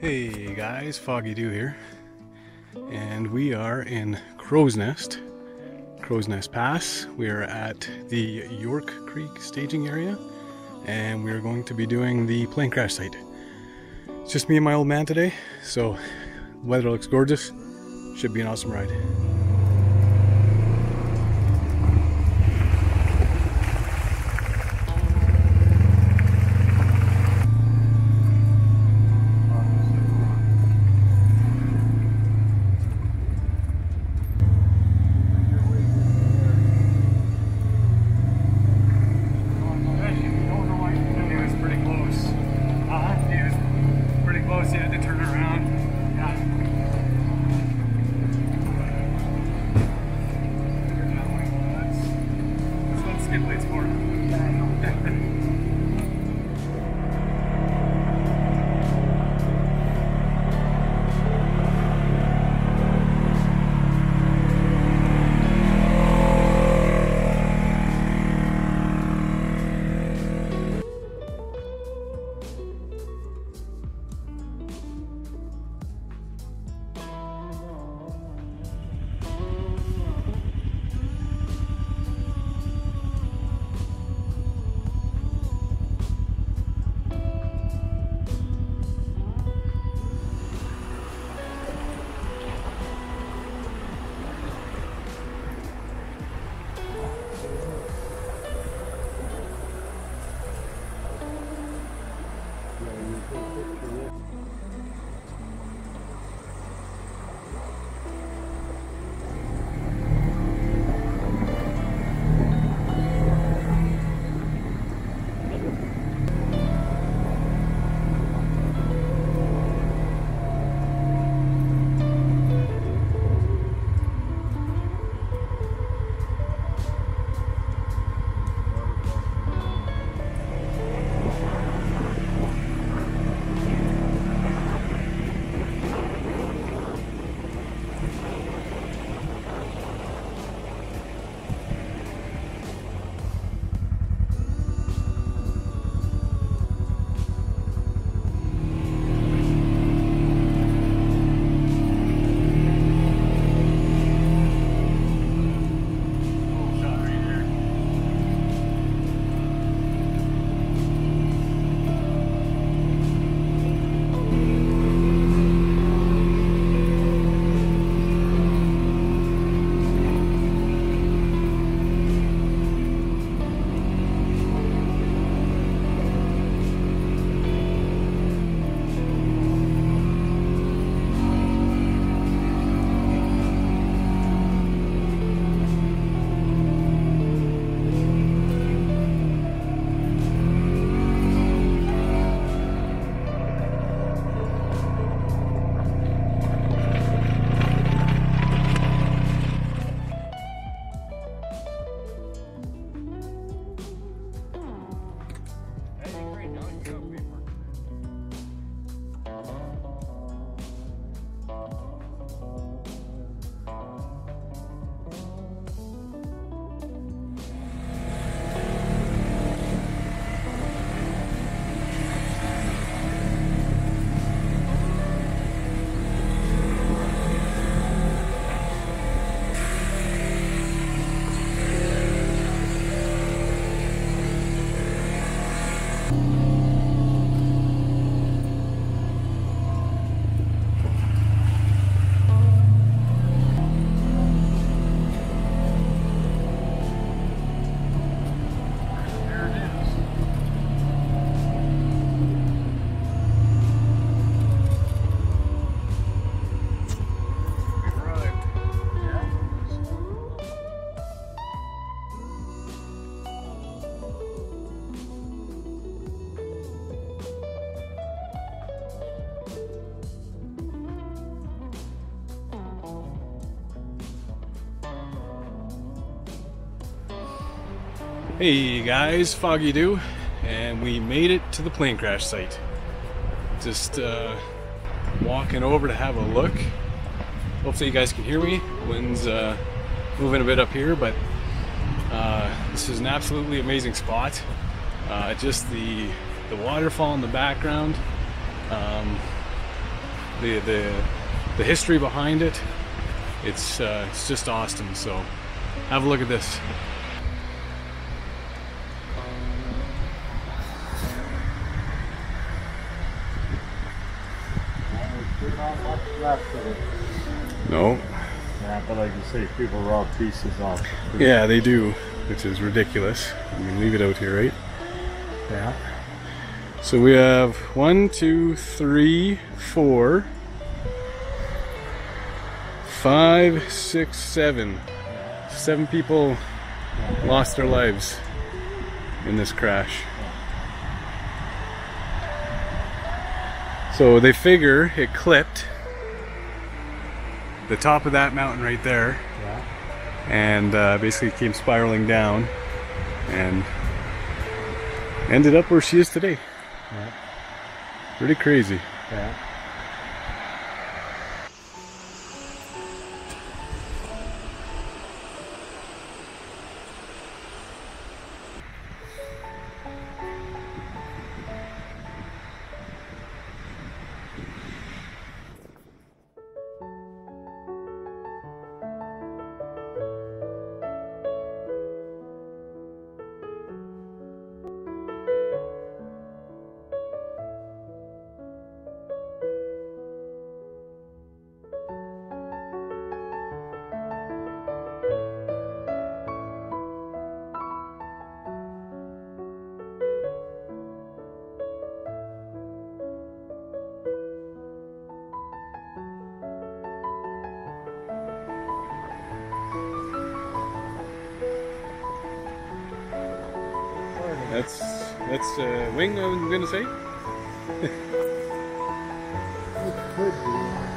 Hey guys, Foggy Dew here, and we are in Crowsnest Pass. We are at the York Creek staging area, and we are going to be doing the plane crash site. It's just me and my old man today, so weather looks gorgeous. Should be an awesome ride. Hey guys, Foggy Dew, and we made it to the plane crash site. Just walking over to have a look. Hopefully you guys can hear me. Wind's moving a bit up here, but this is an absolutely amazing spot. Just the waterfall in the background. the history behind it. It's just awesome. So have a look at this. There's not much left of it. No. Yeah, but like you say, people rob pieces off. Yeah, they do, which is ridiculous. You can leave it out here, right? Yeah. So we have 1, 2, 3, 4, 5, 6, 7. 7 people lost their lives in this crash. So they figure it clipped the top of that mountain right there, and basically came spiraling down and ended up where she is today. Yeah. Pretty crazy. Yeah. That's wing, I'm gonna say. It could be.